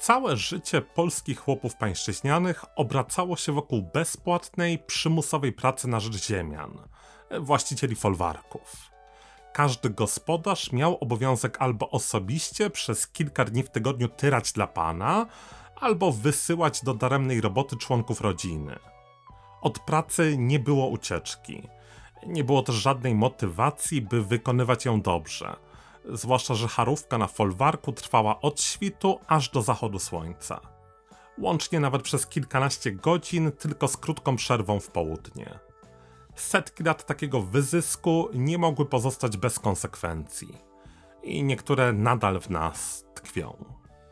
Całe życie polskich chłopów pańszczyźnianych obracało się wokół bezpłatnej, przymusowej pracy na rzecz ziemian, właścicieli folwarków. Każdy gospodarz miał obowiązek albo osobiście przez kilka dni w tygodniu tyrać dla pana, albo wysyłać do daremnej roboty członków rodziny. Od pracy nie było ucieczki. Nie było też żadnej motywacji, by wykonywać ją dobrze. Zwłaszcza, że charówka na folwarku trwała od świtu aż do zachodu słońca. Łącznie nawet przez kilkanaście godzin, tylko z krótką przerwą w południe. Setki lat takiego wyzysku nie mogły pozostać bez konsekwencji. I niektóre nadal w nas tkwią.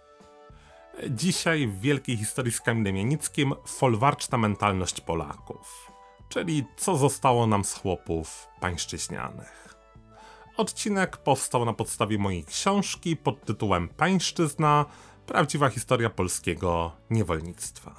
Dzisiaj w wielkiej historii z Kamilem Janickim folwarczna mentalność Polaków. Czyli co zostało nam z chłopów pańszczyźnianych. Odcinek powstał na podstawie mojej książki pod tytułem Pańszczyzna – prawdziwa historia polskiego niewolnictwa.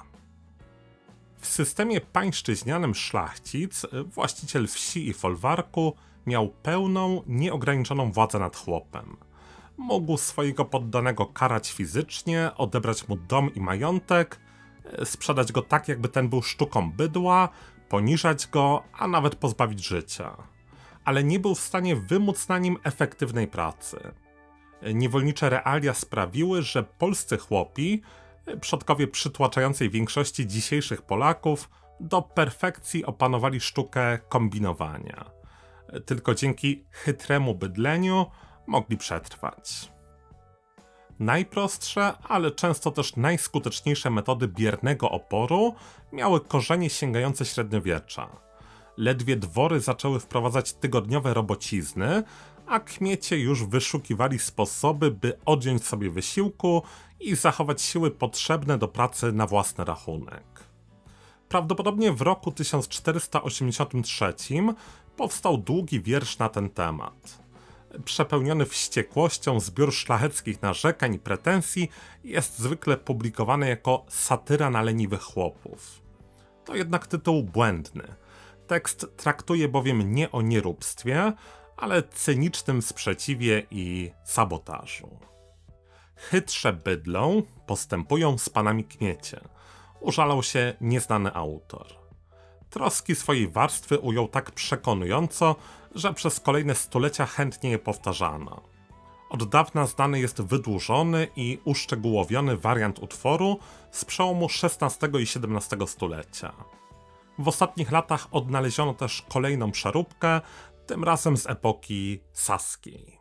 W systemie pańszczyźnianym szlachcic, właściciel wsi i folwarku, miał pełną, nieograniczoną władzę nad chłopem. Mógł swojego poddanego karać fizycznie, odebrać mu dom i majątek, sprzedać go tak, jakby ten był sztuką bydła, poniżać go, a nawet pozbawić życia. Ale nie był w stanie wymóc na nim efektywnej pracy. Niewolnicze realia sprawiły, że polscy chłopi, przodkowie przytłaczającej większości dzisiejszych Polaków, do perfekcji opanowali sztukę kombinowania. Tylko dzięki chytremu bydleniu mogli przetrwać. Najprostsze, ale często też najskuteczniejsze metody biernego oporu miały korzenie sięgające średniowiecza. Ledwie dwory zaczęły wprowadzać tygodniowe robocizny, a kmiecie już wyszukiwali sposoby, by odjąć sobie wysiłku i zachować siły potrzebne do pracy na własny rachunek. Prawdopodobnie w roku 1483 powstał długi wiersz na ten temat. Przepełniony wściekłością zbiór szlacheckich narzekań i pretensji jest zwykle publikowany jako satyra na leniwych chłopów. To jednak tytuł błędny. Tekst traktuje bowiem nie o nieróbstwie, ale cynicznym sprzeciwie i sabotażu. Chytrze bydlą postępują z panami kmiecie, użalał się nieznany autor. Troski swojej warstwy ujął tak przekonująco, że przez kolejne stulecia chętnie je powtarzano. Od dawna znany jest wydłużony i uszczegółowiony wariant utworu z przełomu XVI i XVII stulecia. W ostatnich latach odnaleziono też kolejną przeróbkę, tym razem z epoki saskiej.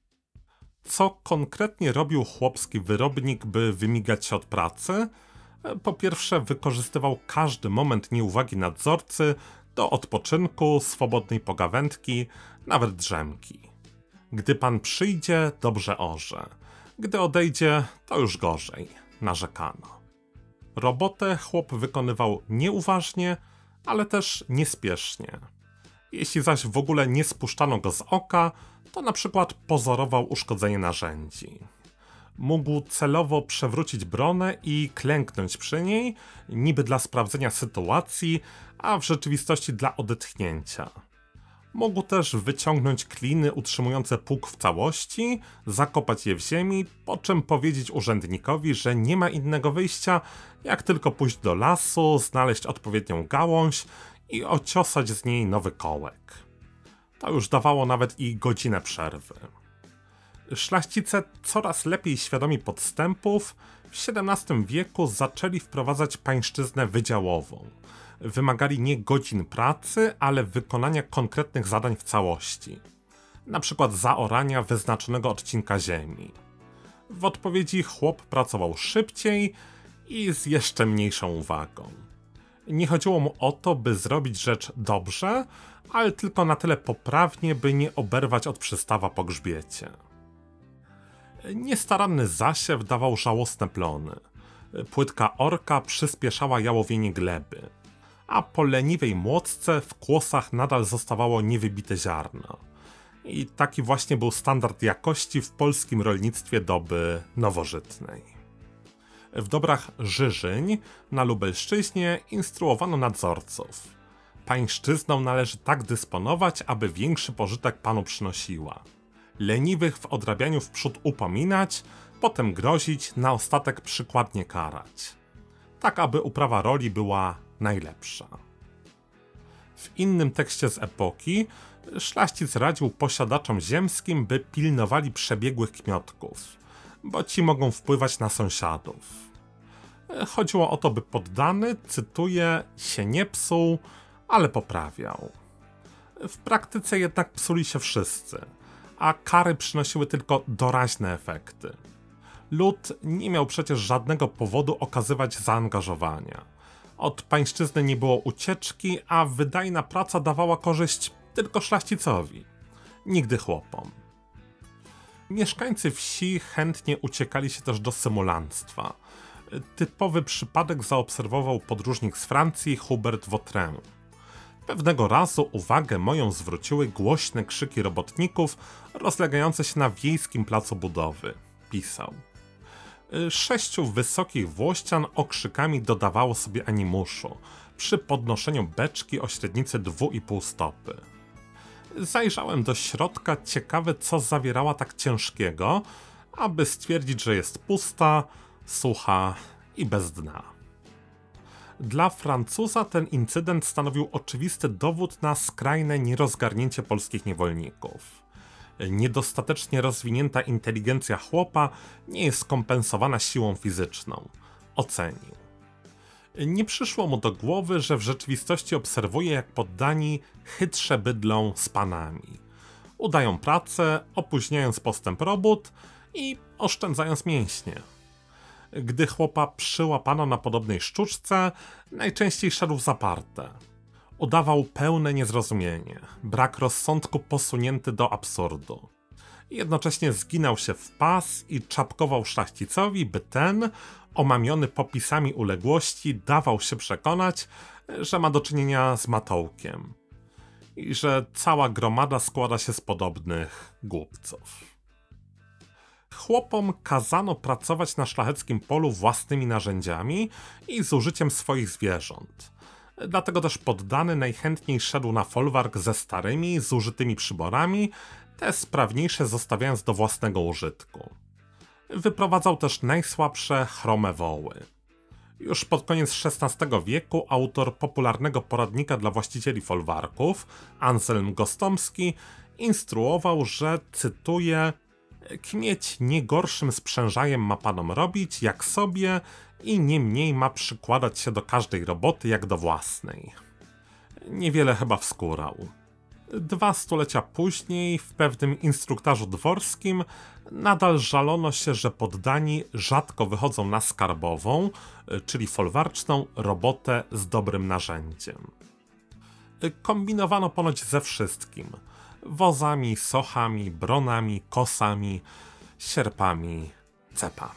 Co konkretnie robił chłopski wyrobnik, by wymigać się od pracy? Po pierwsze, wykorzystywał każdy moment nieuwagi nadzorcy do odpoczynku, swobodnej pogawędki, nawet drzemki. Gdy pan przyjdzie, dobrze orze. Gdy odejdzie, to już gorzej, narzekano. Robotę chłop wykonywał nieuważnie, ale też niespiesznie. Jeśli zaś w ogóle nie spuszczano go z oka, to na przykład pozorował uszkodzenie narzędzi. Mógł celowo przewrócić bronę i klęknąć przy niej, niby dla sprawdzenia sytuacji, a w rzeczywistości dla odetchnięcia. Mógł też wyciągnąć kliny utrzymujące pług w całości, zakopać je w ziemi, po czym powiedzieć urzędnikowi, że nie ma innego wyjścia, jak tylko pójść do lasu, znaleźć odpowiednią gałąź i ociosać z niej nowy kołek. To już dawało nawet i godzinę przerwy. Szlachcice, coraz lepiej świadomi podstępów, w XVII wieku zaczęli wprowadzać pańszczyznę wydziałową. Wymagali nie godzin pracy, ale wykonania konkretnych zadań w całości. Na przykład zaorania wyznaczonego odcinka ziemi. W odpowiedzi chłop pracował szybciej i z jeszcze mniejszą uwagą. Nie chodziło mu o to, by zrobić rzecz dobrze, ale tylko na tyle poprawnie, by nie oberwać od przystawa po grzbiecie. Niestaranny zasiew dawał żałosne plony. Płytka orka przyspieszała jałowienie gleby, a po leniwej młotce w kłosach nadal zostawało niewybite ziarno. I taki właśnie był standard jakości w polskim rolnictwie doby nowożytnej. W dobrach Żyżyń na Lubelszczyźnie instruowano nadzorców. Pańszczyzną należy tak dysponować, aby większy pożytek panu przynosiła. Leniwych w odrabianiu wprzód upominać, potem grozić, na ostatek przykładnie karać. Tak, aby uprawa roli była najlepsza. W innym tekście z epoki szlachcic radził posiadaczom ziemskim, by pilnowali przebiegłych kmiotków, bo ci mogą wpływać na sąsiadów. Chodziło o to, by poddany, cytuję, się nie psuł, ale poprawiał. W praktyce jednak psuli się wszyscy, a kary przynosiły tylko doraźne efekty. Lud nie miał przecież żadnego powodu okazywać zaangażowania. Od pańszczyzny nie było ucieczki, a wydajna praca dawała korzyść tylko szlachcicowi, nigdy chłopom. Mieszkańcy wsi chętnie uciekali się też do symulanstwa. Typowy przypadek zaobserwował podróżnik z Francji Hubert Vautrin. Pewnego razu uwagę moją zwróciły głośne krzyki robotników rozlegające się na wiejskim placu budowy. Pisał. 6 wysokich włościan okrzykami dodawało sobie animuszu przy podnoszeniu beczki o średnicy 2,5 stopy. Zajrzałem do środka, ciekawy, co zawierała tak ciężkiego, aby stwierdzić, że jest pusta, sucha i bez dna. Dla Francuza ten incydent stanowił oczywisty dowód na skrajne nierozgarnięcie polskich niewolników. Niedostatecznie rozwinięta inteligencja chłopa nie jest skompensowana siłą fizyczną, ocenił. Nie przyszło mu do głowy, że w rzeczywistości obserwuje, jak poddani chytrze bydlą z panami. Udają pracę, opóźniając postęp robót i oszczędzając mięśnie. Gdy chłopa przyłapano na podobnej sztuczce, najczęściej szedł w zaparte. Udawał pełne niezrozumienie, brak rozsądku posunięty do absurdu. Jednocześnie zginał się w pas i czapkował szlachcicowi, by ten, omamiony popisami uległości, dawał się przekonać, że ma do czynienia z matołkiem i że cała gromada składa się z podobnych głupców. Chłopom kazano pracować na szlacheckim polu własnymi narzędziami i z użyciem swoich zwierząt. Dlatego też poddany najchętniej szedł na folwark ze starymi, zużytymi przyborami, te sprawniejsze zostawiając do własnego użytku. Wyprowadzał też najsłabsze chrome woły. Już pod koniec XVI wieku autor popularnego poradnika dla właścicieli folwarków, Anselm Gostomski, instruował, że, cytuję, kmieć nie gorszym sprzężajem ma panom robić, jak sobie, i nie mniej ma przykładać się do każdej roboty, jak do własnej. Niewiele chyba wskórał. 2 stulecia później, w pewnym instruktarzu dworskim, nadal żalono się, że poddani rzadko wychodzą na skarbową, czyli folwarczną, robotę z dobrym narzędziem. Kombinowano ponoć ze wszystkim. Wozami, sochami, bronami, kosami, sierpami, cepami.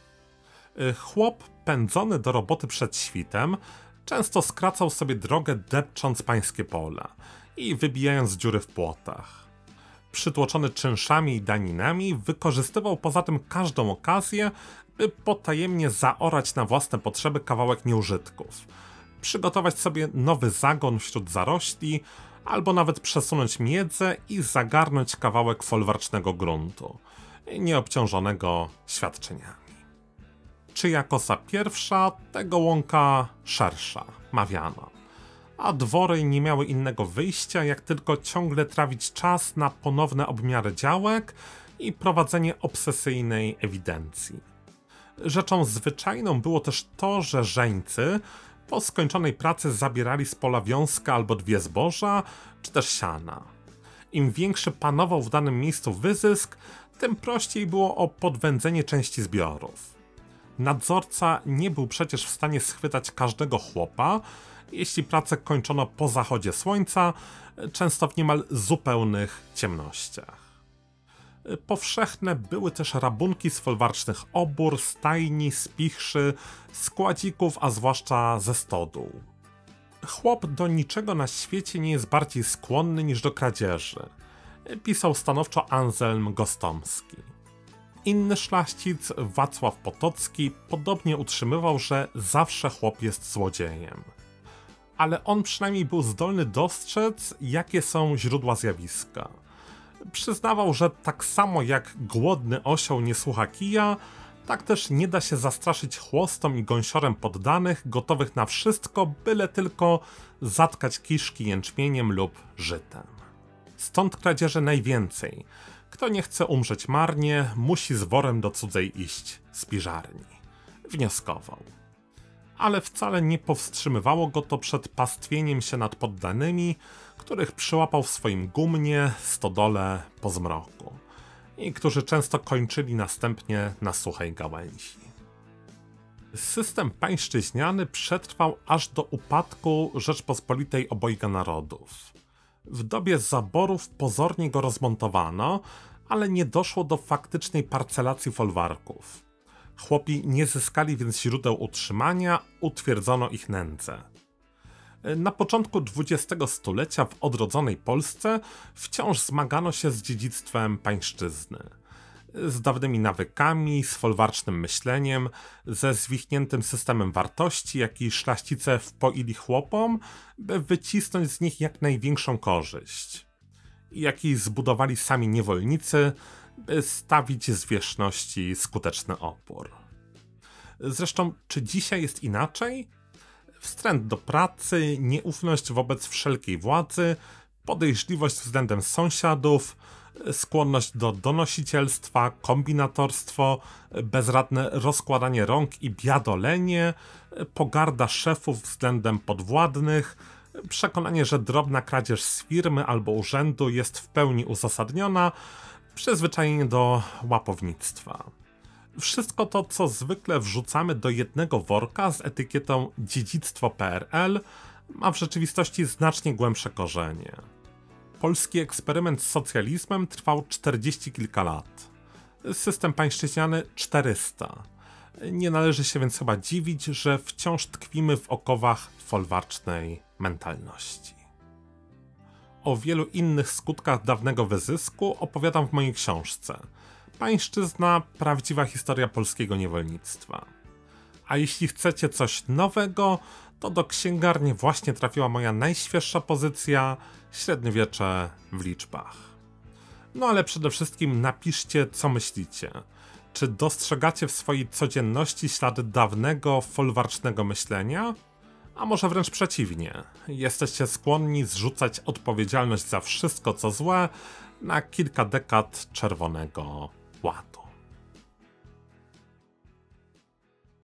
Chłop pędzony do roboty przed świtem często skracał sobie drogę, depcząc pańskie pola i wybijając dziury w płotach. Przytłoczony czynszami i daninami, wykorzystywał poza tym każdą okazję, by potajemnie zaorać na własne potrzeby kawałek nieużytków, przygotować sobie nowy zagon wśród zarośli, albo nawet przesunąć miedzę i zagarnąć kawałek folwarcznego gruntu, nieobciążonego świadczeniami. Czyja kosa pierwsza, tego łąka szersza, mawiano. A dwory nie miały innego wyjścia, jak tylko ciągle trawić czas na ponowne obmiary działek i prowadzenie obsesyjnej ewidencji. Rzeczą zwyczajną było też to, że żeńcy po skończonej pracy zabierali z pola wiązkę albo 2 zboża, czy też siana. Im większy panował w danym miejscu wyzysk, tym prościej było o podwędzenie części zbiorów. Nadzorca nie był przecież w stanie schwytać każdego chłopa, jeśli pracę kończono po zachodzie słońca, często w niemal zupełnych ciemnościach. Powszechne były też rabunki z folwarcznych obór, stajni, spichrzy, składzików, a zwłaszcza ze stodół. Chłop do niczego na świecie nie jest bardziej skłonny niż do kradzieży, pisał stanowczo Anselm Gostomski. Inny szlachcic, Wacław Potocki, podobnie utrzymywał, że zawsze chłop jest złodziejem. Ale on przynajmniej był zdolny dostrzec, jakie są źródła zjawiska. Przyznawał, że tak samo jak głodny osioł nie słucha kija, tak też nie da się zastraszyć chłostom i gąsiorem poddanych, gotowych na wszystko, byle tylko zatkać kiszki jęczmieniem lub żytem. Stąd kradzieży najwięcej. Kto nie chce umrzeć marnie, musi z worem do cudzej iść z piżarni. Wnioskował. Ale wcale nie powstrzymywało go to przed pastwieniem się nad poddanymi, których przyłapał w swoim gumnie, stodole po zmroku i którzy często kończyli następnie na suchej gałęzi. System pańszczyźniany przetrwał aż do upadku Rzeczpospolitej Obojga Narodów. W dobie zaborów pozornie go rozmontowano, ale nie doszło do faktycznej parcelacji folwarków. Chłopi nie zyskali więc źródeł utrzymania, utwierdzono ich nędzę. Na początku XX stulecia w odrodzonej Polsce wciąż zmagano się z dziedzictwem pańszczyzny. Z dawnymi nawykami, z folwarcznym myśleniem, ze zwichniętym systemem wartości, jaki szlachcice wpoili chłopom, by wycisnąć z nich jak największą korzyść. Jaki zbudowali sami niewolnicy, by stawić zwierzchności skuteczny opór. Zresztą, czy dzisiaj jest inaczej? Wstręt do pracy, nieufność wobec wszelkiej władzy, podejrzliwość względem sąsiadów, skłonność do donosicielstwa, kombinatorstwo, bezradne rozkładanie rąk i biadolenie, pogarda szefów względem podwładnych, przekonanie, że drobna kradzież z firmy albo urzędu jest w pełni uzasadniona, przyzwyczajenie do łapownictwa. Wszystko to, co zwykle wrzucamy do jednego worka z etykietą dziedzictwo PRL, ma w rzeczywistości znacznie głębsze korzenie. Polski eksperyment z socjalizmem trwał 40 kilka lat. System pańszczyźniany 400. Nie należy się więc chyba dziwić, że wciąż tkwimy w okowach folwarcznej mentalności. O wielu innych skutkach dawnego wyzysku opowiadam w mojej książce Pańszczyzna – prawdziwa historia polskiego niewolnictwa. A jeśli chcecie coś nowego, to do księgarni właśnie trafiła moja najświeższa pozycja Średniowiecze w liczbach. No ale przede wszystkim napiszcie, co myślicie. Czy dostrzegacie w swojej codzienności ślady dawnego, folwarcznego myślenia? A może wręcz przeciwnie, jesteście skłonni zrzucać odpowiedzialność za wszystko, co złe, na kilka dekad Czerwonego Ładu.